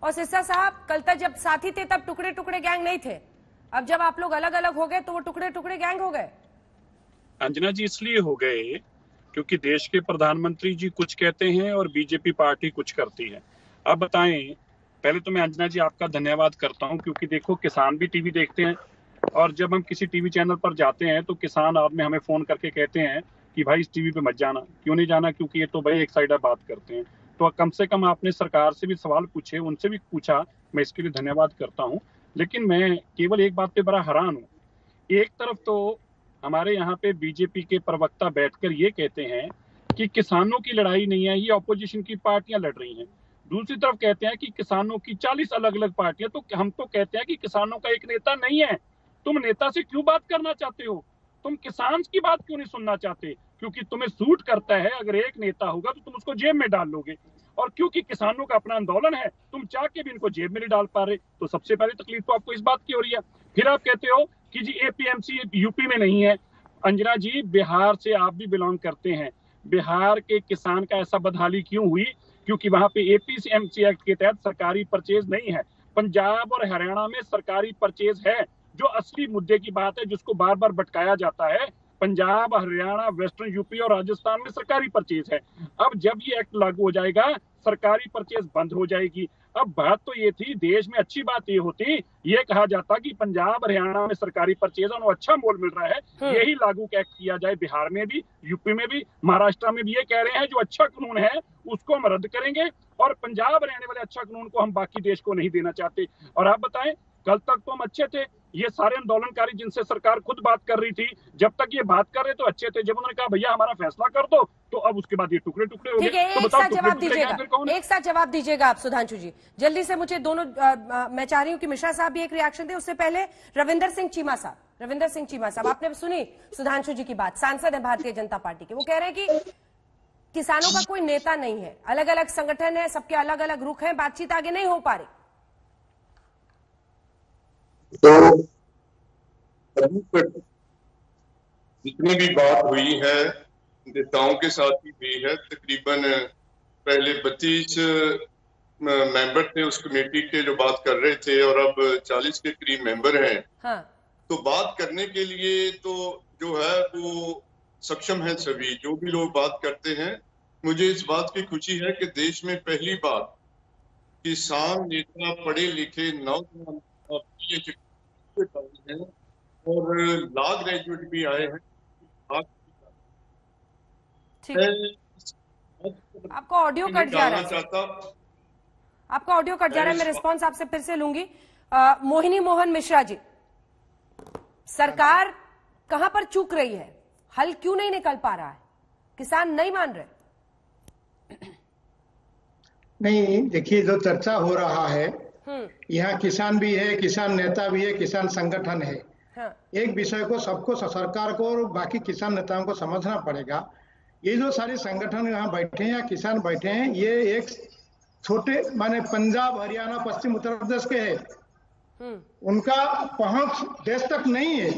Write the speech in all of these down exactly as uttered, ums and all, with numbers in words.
और सिरसा साहब, कल तक जब साथी थे तब टुकड़े टुकड़े गैंग नहीं थे, अब जब आप लोग अलग अलग हो गए तो वो टुकड़े टुकड़े गैंग हो गए। अंजना जी इसलिए हो गए क्योंकि देश के प्रधानमंत्री जी कुछ कहते हैं और बीजेपी पार्टी कुछ करती है। अब बताएं, पहले तो मैं अंजना जी आपका धन्यवाद करता हूं क्योंकि देखो किसान भी टीवी देखते हैं और जब हम किसी टीवी चैनल पर जाते हैं तो किसान आदमी हमें फोन करके कहते हैं कि भाई इस टीवी पे मत जाना। क्यों नहीं जाना? क्योंकि ये तो भाई एक साइड बात करते हैं। तो कम से कम आपने सरकार से भी सवाल पूछे, उनसे भी पूछा, मैं इसके लिए धन्यवाद करता हूँ। लेकिन मैं केवल एक बात पे बड़ा हैरान हूँ। एक तरफ तो हमारे यहाँ पे बीजेपी के प्रवक्ता बैठकर ये कहते हैं कि किसानों की लड़ाई नहीं है, ये ऑपोजिशन की पार्टियां लड़ रही हैं। दूसरी तरफ कहते हैं कि किसानों की चालीस अलग अलग पार्टियां। तो हम तो कहते हैं कि किसानों का एक नेता नहीं है। तुम नेता से क्यों बात करना चाहते हो? तुम किसान की बात क्यों नहीं सुनना चाहते? क्योंकि तुम्हें सूट करता है अगर एक नेता होगा तो तुम उसको जेब में डाल लोगे, और क्योंकि किसानों का अपना आंदोलन है तुम चाह के भी इनको जेब में नहीं डाल पा रहे। तो सबसे पहले तकलीफ तो आपको इस बात की हो रही है। फिर आप कहते हो कि जी एपीएमसी यूपी में नहीं है। अंजना जी, बिहार से आप भी बिलोंग करते हैं। बिहार के किसान का ऐसा बदहाली क्यों हुई? क्योंकि वहां पे एपीएमसी एक्ट के तहत सरकारी परचेज नहीं है। पंजाब और हरियाणा में सरकारी परचेज है। जो असली मुद्दे की बात है जिसको बार बार भटकाया जाता है, पंजाब, हरियाणा, वेस्टर्न यूपी और राजस्थान में सरकारी परचेज है। अब जब ये एक्ट लागू हो जाएगा सरकारी परचेज बंद हो जाएगी। अब बात तो ये थी, देश में अच्छी बात ये होती, ये कहा जाता कि पंजाब हरियाणा में सरकारी परचेज और अच्छा मोल मिल रहा है, यही लागू एक्ट किया जाए बिहार में भी, यूपी में भी, महाराष्ट्र में भी। ये कह रहे हैं जो अच्छा कानून है उसको हम रद्द करेंगे और पंजाब हरियाणा वाले अच्छा कानून को हम बाकी देश को नहीं देना चाहते। और आप बताएं, कल तक तो हम अच्छे थे। ये सारे आंदोलनकारी जिनसे सरकार खुद बात कर रही थी, जब तक ये बात कर रहे तो अच्छे थे। जब उन्होंने कहा भैया हमारा फैसला कर दो, तो अब उसके बाद ये टुकड़े टुकड़े हो गए। तो एक साथ जवाब दीजिएगा, एक साथ जवाब दीजिएगा आप सुधांशु जी, जल्दी से। मुझे दोनों आ, आ, मैं चाह रही हूँ कि मिश्रा साहब भी एक रिएक्शन दे। उससे पहले रविंदर सिंह चीमा साहब, रविंदर सिंह चीमा साहब, आपने सुनी सुधांशु जी की बात, सांसद है भारतीय जनता पार्टी के। वो कह रहे हैं कि किसानों का कोई नेता नहीं है, अलग अलग संगठन है, सबके अलग अलग रुख हैं, बातचीत आगे नहीं हो पा रही। तो जितनी भी बात हुई है नेताओं के साथ ही हुई है। तकरीबन पहले बत्तीस मेंबर थे उस कमेटी के जो बात कर रहे थे और अब चालीस के करीब मेंबर हैं। हाँ। तो बात करने के लिए तो जो है वो सक्षम है सभी, जो भी लोग बात करते हैं। मुझे इस बात की खुशी है कि देश में पहली बार किसान नेता पढ़े लिखे नौजवान हैं और लॉ ग्रेजुएट भी आए हैं। आपका ऑडियो कट जा रहा है, आपका ऑडियो कट जा रहा है। मैं रिस्पॉन्स आपसे फिर से लूंगी। आ, मोहिनी मोहन मिश्रा जी, सरकार कहां पर चूक रही है? हल क्यों नहीं निकल पा रहा है? किसान नहीं मान रहे? नहीं, देखिए जो चर्चा हो रहा है यहाँ किसान भी है, किसान नेता भी है, किसान संगठन है। हाँ। एक विषय को सबको, सरकार को और बाकी किसान नेताओं को समझना पड़ेगा। ये जो सारे संगठन यहाँ बैठे हैं या किसान बैठे हैं, ये एक छोटे माने पंजाब, हरियाणा, पश्चिम उत्तर प्रदेश के हैं। उनका पहुंच देश तक नहीं है,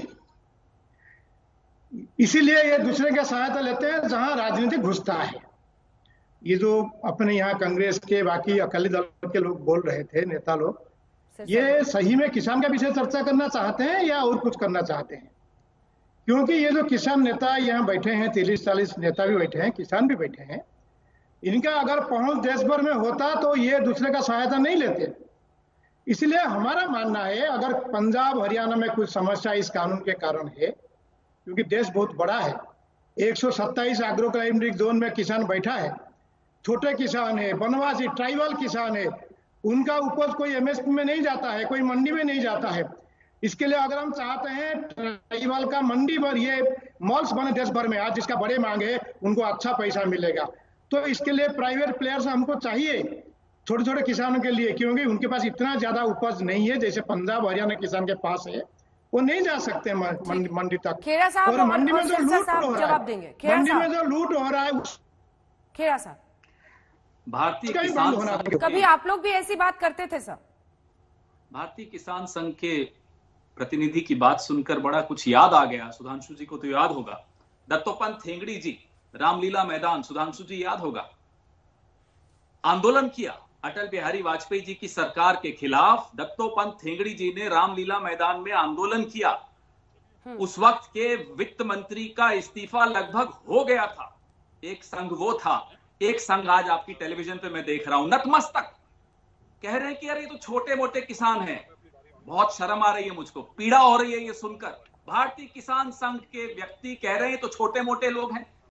इसीलिए ये दूसरे की सहायता लेते हैं जहां राजनीति घुसता है। ये जो अपने यहाँ कांग्रेस के बाकी अकाली दल के लोग बोल रहे थे, नेता लोग, ये सही में किसान का विषय चर्चा करना चाहते हैं या और कुछ करना चाहते हैं? क्योंकि ये जो किसान नेता यहाँ बैठे हैं, तीस चालीस नेता भी बैठे हैं, किसान भी बैठे हैं, इनका अगर पहुंच देश भर में होता तो ये दूसरे का सहायता नहीं लेते। इसलिए हमारा मानना है अगर पंजाब हरियाणा में कुछ समस्या इस कानून के कारण है, क्योंकि देश बहुत बड़ा है, एक सौ सत्ताईस एग्रो क्लाइमेटिक जोन में किसान बैठा है, छोटे किसान है, वनवासी ट्राइबल किसान है, उनका उपज कोई एमएसपी में नहीं जाता है, कोई मंडी में नहीं जाता है। इसके लिए अगर हम चाहते हैं ट्राइबल का मंडी भर ये मॉल्स बने देश भर में, आज जिसका बड़े मांग है उनको अच्छा पैसा मिलेगा, तो इसके लिए प्राइवेट प्लेयर्स हमको चाहिए छोटे छोटे किसानों के लिए, क्योंकि उनके पास इतना ज्यादा उपज नहीं है जैसे पंजाब हरियाणा किसान के पास है। वो नहीं जा सकते मंडी तक। खेड़ा साहब, और मंडी में जो लूट हो रहा है, मंडी में जो लूट हो रहा है, खेड़ा साहब, भारतीय किसान, कभी आप लोग भी ऐसी बात करते थे सर? भारतीय किसान संघ के प्रतिनिधि की बात सुनकर बड़ा कुछ याद आ गया। सुधांशु जी को तो याद होगा, दत्तोपंत ठेंगड़ी जी, रामलीला मैदान, सुधांशु जी याद होगा, आंदोलन किया, अटल बिहारी वाजपेयी जी की सरकार के खिलाफ दत्तोपंत ठेंगड़ी जी ने रामलीला मैदान में आंदोलन किया। उस वक्त के वित्त मंत्री का इस्तीफा लगभग हो गया था। एक संघ वो था, एक संघ आज आपकी टेलीविजन पे मैं देख रहा हूं नतमस्तक कह रहे हैं कि यार ये तो छोटे मोटे किसान हैं। बहुत शर्म आ रही है मुझको, पीड़ा हो रही है ये सुनकर। भारतीय किसान संघ के व्यक्ति कह रहे हैं तो छोटे मोटे लोग हैं।